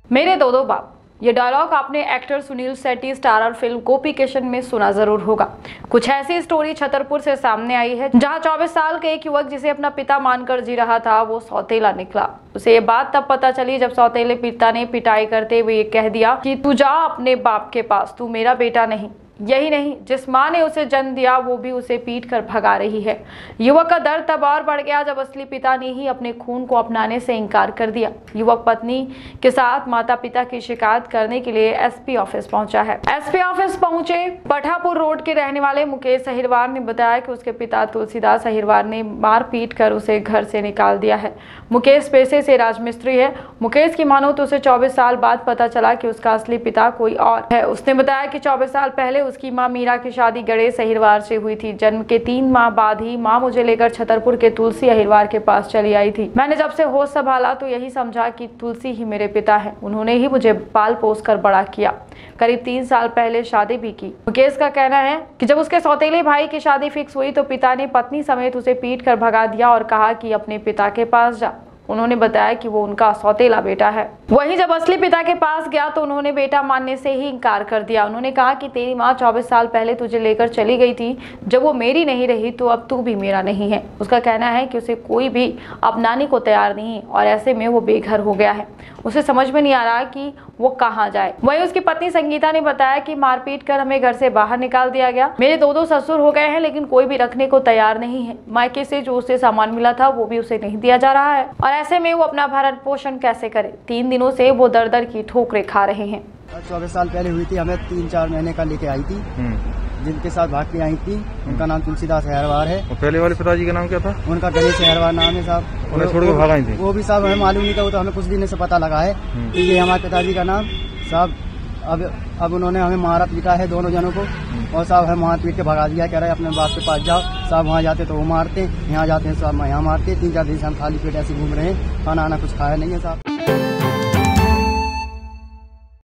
मेरे दो बाप, ये डायलॉग आपने actor Suniel Shetty starrer film Gopi Kishan में सुना जरूर होगा। कुछ ऐसी स्टोरी छतरपुर से सामने आई है, जहां 24 साल के एक युवक जिसे अपना पिता मानकर जी रहा था, वो सौतेला निकला। उसे ये बात तब पता चली जब सौतेले पिता ने पिटाई करते हुए ये कह दिया कि तू जा अपने बाप के पास, तू मेरा बेटा नहीं। यही नहीं, जिस मां ने उसे जन्म दिया वो भी उसे पीट कर भगा रही है। युवक का दर्द तब और बढ़ गया जब असली पिता ने ही अपने खून को अपनाने से इनकार कर दिया। युवक पत्नी के साथ माता पिता की शिकायत करने के लिए एसपी ऑफिस पहुंचा है। एसपी ऑफिस पहुंचे पठापुर रोड के रहने वाले मुकेश अहिरवार ने बताया कि उसके पिता तुलसीदास अहिरवार ने मार पीट कर उसे घर से निकाल दिया है। मुकेश पेशे से राजमिस्त्री है। मुकेश की मानो तो उसे 24 साल बाद पता चला कि उसका असली पिता कोई और है। उसने बताया कि 24 साल पहले उसकी मां मीरा की शादी गणेश अहिरवार से हुई थी। जन्म के 3 माह बाद ही मां मुझे लेकर छतरपुर के तुलसी अहिरवार के पास चली आई थी। मैंने जब से होश संभाला तो यही समझा कि तुलसी ही मेरे पिता है। उन्होंने ही मुझे पाल पोस कर बड़ा किया। करीब 3 साल पहले शादी भी की। मुकेश का कहना है कि जब उसके सौतेले भाई की शादी फिक्स हुई तो पिता ने पत्नी समेत उसे पीट कर भगा दिया और कहा कि अपने पिता के पास जा। उन्होंने बताया कि वो उनका सौतेला बेटा है। वहीं जब असली पिता के पास गया तो उन्होंने बेटा मानने से ही इनकार कर दिया। उन्होंने कहा कि तेरी माँ 24 साल पहले तुझे लेकर चली गई थी, जब वो मेरी नहीं रही तो अब तू भी मेरा नहीं है। उसका कहना है कि उसे कोई भी अपनाने को तैयार नहीं और ऐसे में वो बेघर हो गया है। उसे समझ में नहीं आ रहा कि वो कहाँ जाए। वहीं उसकी पत्नी संगीता ने बताया कि मारपीट कर हमें घर से बाहर निकाल दिया गया। मेरे दो ससुर हो गए हैं, लेकिन कोई भी रखने को तैयार नहीं है। मायके से जो उसे सामान मिला था वो भी उसे नहीं दिया जा रहा है और ऐसे में वो अपना भरण पोषण कैसे करे। 3 दिनों से वो दर दर की ठोकरें खा रहे हैं। 24 साल पहले हुई थी, हमें 3-4 महीने का लेके आई थी। जिनके साथ भाग के आई थी उनका नाम तुलसीदास अहिरवार है। और पहले वाले पिताजी का नाम क्या था? उनका गणेश अहिरवार नाम है साहब। उन्हें छोड़ के भाग आई थी। वो भी साहब हमें मालूम नहीं था, वो तो हमें कुछ दिन से पता लगा है कि ये हमारे पिताजी का नाम साहब। अब उन्होंने हमें मारा पीटा है दोनों जनों को और साहब हमें मार पीट के भगा दिया। कह रहे अपने बाप के पास जाओ। साहब वहाँ जाते तो वो मारते, यहाँ जाते हैं साहब यहाँ मारते। 3-4 दिन से हम खाली पेट ऐसे घूम रहे हैं, खाना आना कुछ खाया नहीं है साहब।